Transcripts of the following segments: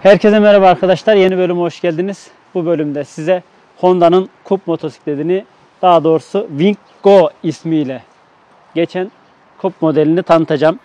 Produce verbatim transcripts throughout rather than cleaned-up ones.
Herkese merhaba arkadaşlar. Yeni bölüme hoş geldiniz. Bu bölümde size Honda'nın Coupe motosikletini, daha doğrusu Wing Go ismiyle geçen Coupe modelini tanıtacağım.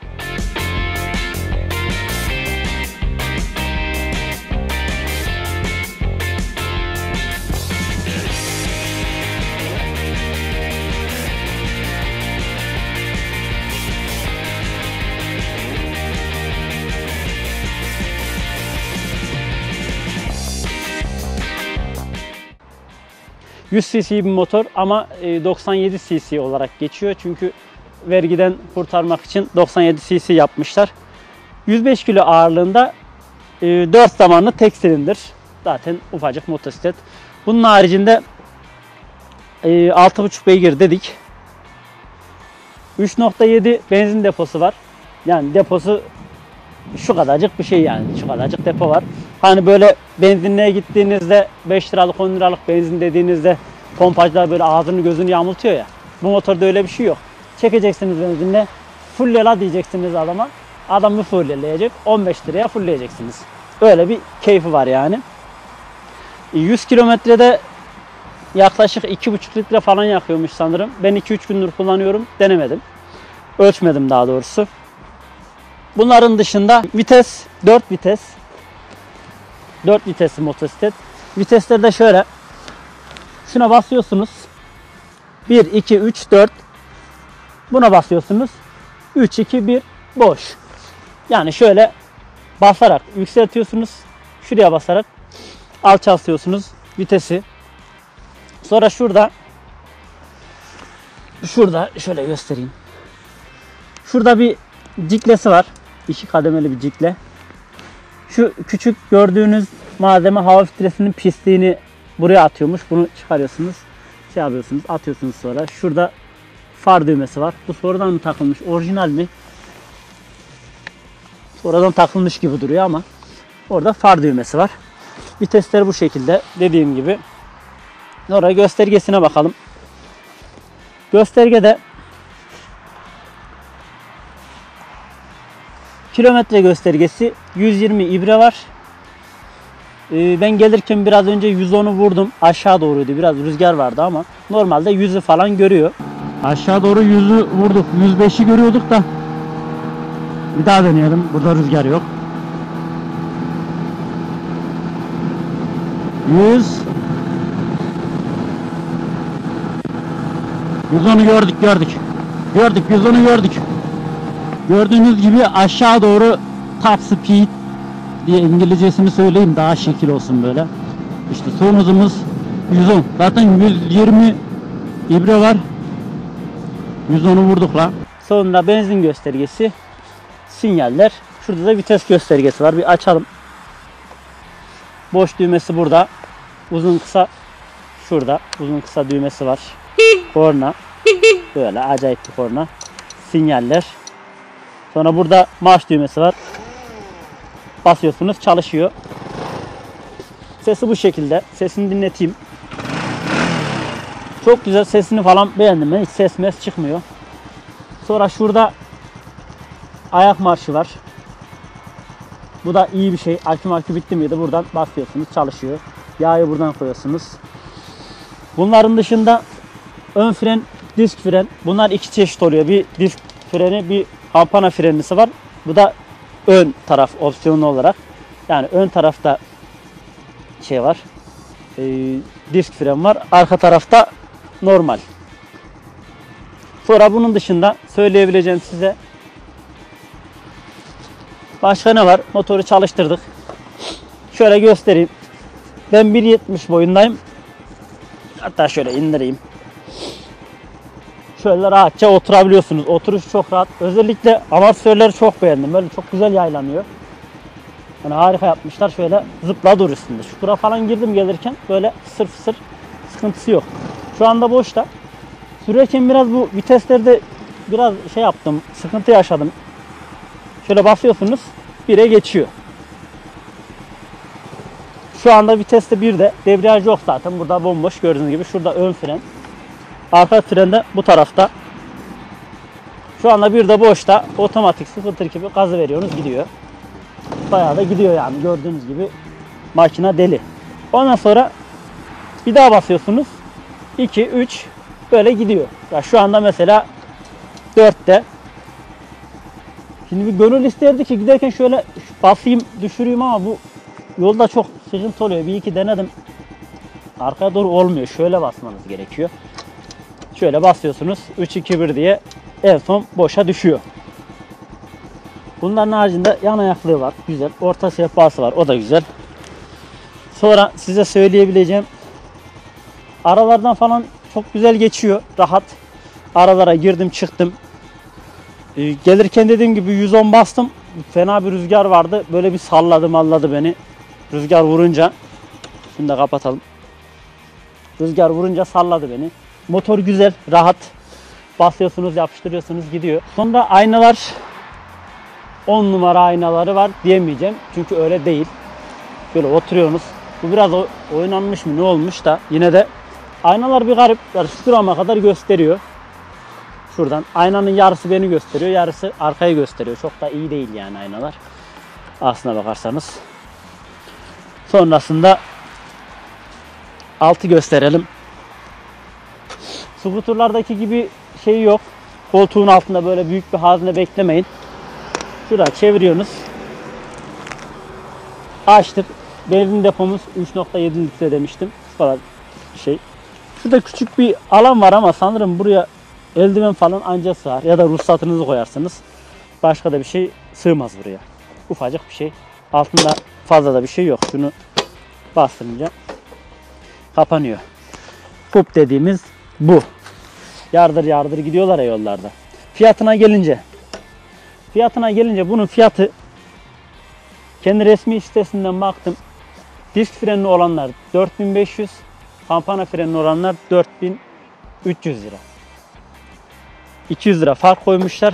yüz cc bir motor ama doksan yedi cc olarak geçiyor. Çünkü vergiden kurtarmak için doksan yedi cc yapmışlar. yüz beş kilo ağırlığında dört zamanlı tek silindir. Zaten ufacık motosiklet. Bunun haricinde altı buçuk beygir dedik. üç nokta yedi benzin deposu var. Yani deposu şu kadarcık bir şey yani. Şu kadarcık depo var. Hani böyle benzinliğe gittiğinizde beş liralık on liralık benzin dediğinizde pompacılar böyle ağzını gözünü yamultuyor ya. Bu motorda öyle bir şey yok. Çekeceksiniz benzinle. Fullela diyeceksiniz adama. Adam bir fulleleyecek. on beş liraya fullleyeceksiniz. Öyle bir keyfi var yani. yüz kilometrede yaklaşık iki buçuk litre falan yakıyormuş sanırım. Ben iki üç gündür kullanıyorum. Denemedim. Ölçmedim daha doğrusu. Bunların dışında vites dört vites. dört vitesli motosiklet. Vitesleri de şöyle. Şuna basıyorsunuz. bir, iki, üç, dört. Buna basıyorsunuz. üç, iki, bir. Boş. Yani şöyle basarak yükseltiyorsunuz. Şuraya basarak alçaltıyorsunuz vitesi. Sonra şurada şurada şöyle göstereyim. Şurada bir ciklesi var. İki kademeli bir cikle. Şu küçük gördüğünüz malzeme hava filtresinin pisliğini buraya atıyormuş. Bunu çıkarıyorsunuz. Şey yapıyorsunuz, atıyorsunuz sonra. Şurada far düğmesi var. Bu sonradan mı takılmış? Orijinal mi? Sonradan takılmış gibi duruyor ama orada far düğmesi var. Vitesleri bu şekilde. Dediğim gibi. Sonra göstergesine bakalım. Göstergede kilometre göstergesi yüz yirmi ibre var. Ee, ben gelirken biraz önce yüz onu vurdum. Aşağı doğruydu. Biraz rüzgar vardı ama normalde yüzü falan görüyor. Aşağı doğru yüzü vurduk. yüz beşi görüyorduk da. Bir daha deneyelim. Burada rüzgar yok. yüz yüz onu gördük gördük. Gördük yüz onu gördük. Gördüğünüz gibi aşağı doğru top speed diye İngilizcesini söyleyeyim daha şekil olsun böyle. İşte son hızımız yüz on. Zaten yüz yirmi ibre var. yüz onu vurduk lan. Sonra benzin göstergesi, sinyaller. Şurada da vites göstergesi var. Bir açalım. Boş düğmesi burada. Uzun kısa şurada. Uzun kısa düğmesi var. Korna. Böyle acayip bir korna. Sinyaller. Sonra burada marş düğmesi var. Basıyorsunuz, çalışıyor. Sesi bu şekilde. Sesini dinleteyim. Çok güzel, sesini falan beğendim ben. Hiç ses mes çıkmıyor. Sonra şurada ayak marşı var. Bu da iyi bir şey. Akü markü bitti miydi? Buradan basıyorsunuz, çalışıyor. Yağı buradan koyuyorsunuz. Bunların dışında ön fren, disk fren. Bunlar iki çeşit oluyor. Bir disk freni, bir kampana frenisi var. Bu da ön taraf opsiyonlu olarak. Yani ön tarafta şey var. E, disk fren var. Arka tarafta normal. Sonra bunun dışında söyleyebileceğim size başka ne var? Motoru çalıştırdık. Şöyle göstereyim. Ben bir yetmiş boyundayım. Hatta şöyle indireyim. Şöyle rahatça oturabiliyorsunuz. Oturuş çok rahat. Özellikle amortisörleri çok beğendim. Böyle çok güzel yaylanıyor. Yani harika yapmışlar. Şöyle zıpla dur üstünde. Şura falan girdim gelirken böyle fısır fısır sıkıntısı yok. Şu anda boşta. Sürerken biraz bu viteslerde biraz şey yaptım. Sıkıntı yaşadım. Şöyle basıyorsunuz. bire geçiyor. Şu anda viteste birde. Debriyaj yok zaten. Burada bomboş gördüğünüz gibi. Şurada ön fren. Arka fren de bu tarafta. Şu anda bir de boşta. Otomatik sıfır gibi gazı veriyorsunuz, gidiyor. Bayağı da gidiyor yani, gördüğünüz gibi makine deli. Ondan sonra bir daha basıyorsunuz. iki, üç böyle gidiyor. Ya şu anda mesela dörtte. Şimdi bir gönül isterdi ki giderken şöyle basayım, düşüreyim ama bu yolda çok sıkıntı oluyor. Bir iki denedim. Arkaya doğru olmuyor. Şöyle basmanız gerekiyor. Şöyle basıyorsunuz. üç, iki, bir diye en son boşa düşüyor. Bunların haricinde yan ayaklığı var. Güzel. Orta sehpası var. O da güzel. Sonra size söyleyebileceğim, aralardan falan çok güzel geçiyor. Rahat. Aralara girdim çıktım. Ee, gelirken dediğim gibi yüz on bastım. Fena bir rüzgar vardı. Böyle bir salladı malladı beni. Rüzgar vurunca. Şunu da kapatalım. Rüzgar vurunca salladı beni. Motor güzel, rahat. Basıyorsunuz, yapıştırıyorsunuz, gidiyor. Sonra aynalar on numara aynaları var diyemeyeceğim. Çünkü öyle değil. Böyle oturuyorsunuz. Bu biraz oynanmış mı ne olmuş da yine de aynalar bir garip. Yani şurama kadar gösteriyor. Şuradan aynanın yarısı beni gösteriyor, yarısı arkayı gösteriyor. Çok da iyi değil yani aynalar. Aslına bakarsanız. Sonrasında altı gösterelim. Skuterlardaki gibi şey yok. Koltuğun altında böyle büyük bir hazne beklemeyin. Şuradan çeviriyorsunuz. Açtık. Benzin depomuz üç nokta yedi litre demiştim. Şu kadar şey. Şurada küçük bir alan var ama sanırım buraya eldiven falan anca sığar. Ya da ruhsatınızı koyarsınız. Başka da bir şey sığmaz buraya. Ufacık bir şey. Altında fazla da bir şey yok. Şunu bastırınca kapanıyor. Pup dediğimiz bu. Yardır yardır gidiyorlar ya yollarda. Fiyatına gelince. Fiyatına gelince bunun fiyatı, kendi resmi sitesinden baktım. Disk frenli olanlar dört bin beş yüz, kampana frenli olanlar dört bin üç yüz lira. iki yüz lira fark koymuşlar.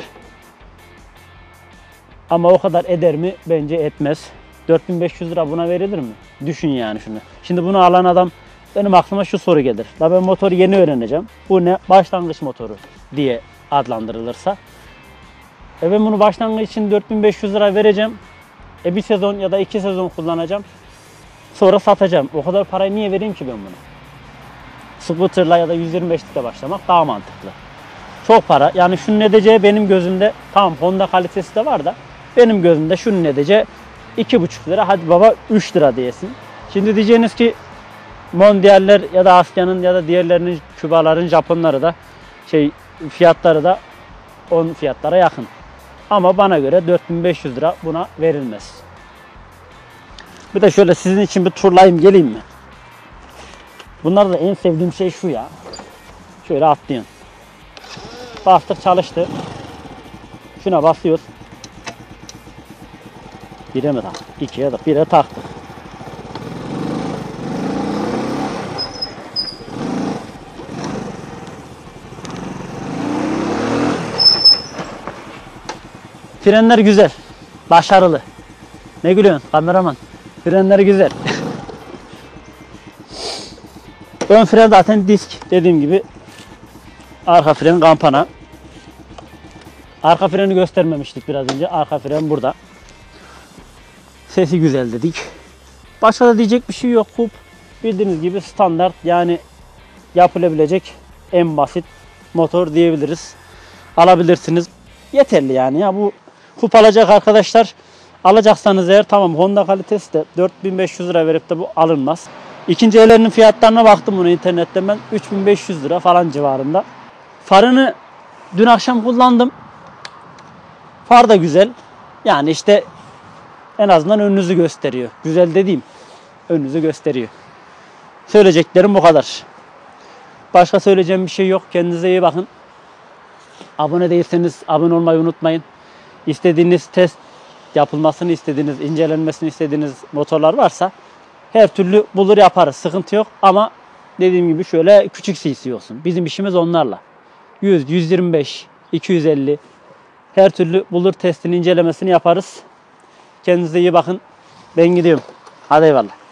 Ama o kadar eder mi? Bence etmez. dört bin beş yüz lira buna verilir mi? Düşün yani şunu. Şimdi bunu alan adam, benim aklıma şu soru gelir. La ben motoru yeni öğreneceğim. Bu ne? Başlangıç motoru diye adlandırılırsa. E ben bunu başlangıç için dört bin beş yüz lira vereceğim. E bir sezon ya da iki sezon kullanacağım. Sonra satacağım. O kadar parayı niye vereyim ki ben bunu? Scooter'la ya da yüz yirmi beşlikle başlamak daha mantıklı. Çok para. Yani şunun edeceği benim gözümde, tamam Honda kalitesi de var da benim gözümde şunun edeceği iki buçuk lira. Hadi baba üç lira diyesin. Şimdi diyeceğiniz ki Mondialler ya da Asya'nın ya da diğerlerinin, Kübaların, Japonları da şey fiyatları da on fiyatlara yakın. Ama bana göre dört bin beş yüz lira buna verilmez. Bir de şöyle sizin için bir turlayayım geleyim mi? Bunlar da en sevdiğim şey şu ya. Şöyle atlıyorsun. Bastık çalıştı. Şuna basıyoruz. Bire mi taktık? İkiye de bire taktık. Frenler güzel. Başarılı. Ne gülüyorsun kameraman? Frenler güzel. Ön fren zaten disk. Dediğim gibi arka fren kampana. Arka freni göstermemiştik biraz önce. Arka fren burada. Sesi güzel dedik. Başka da diyecek bir şey yok. Kup bildiğiniz gibi standart, yani yapılabilecek en basit motor diyebiliriz. Alabilirsiniz. Yeterli yani ya, bu kup alacak arkadaşlar, alacaksanız eğer tamam, Honda kalitesi de dört bin beş yüz lira verip de bu alınmaz. İkinci ellerinin fiyatlarına baktım bunu internetten ben, üç bin beş yüz lira falan civarında. Farını dün akşam kullandım. Far da güzel. Yani işte en azından önünüzü gösteriyor. Güzel dediğim, önünüzü gösteriyor. Söyleyeceklerim bu kadar. Başka söyleyeceğim bir şey yok. Kendinize iyi bakın. Abone değilseniz abone olmayı unutmayın. İstediğiniz test yapılmasını istediğiniz, incelenmesini istediğiniz motorlar varsa her türlü bulur yaparız. Sıkıntı yok ama dediğim gibi şöyle küçük cc olsun. Bizim işimiz onlarla. yüz, yüz yirmi beş, iki yüz elli her türlü bulur testini, incelemesini yaparız. Kendinize iyi bakın. Ben gidiyorum. Hadi eyvallah.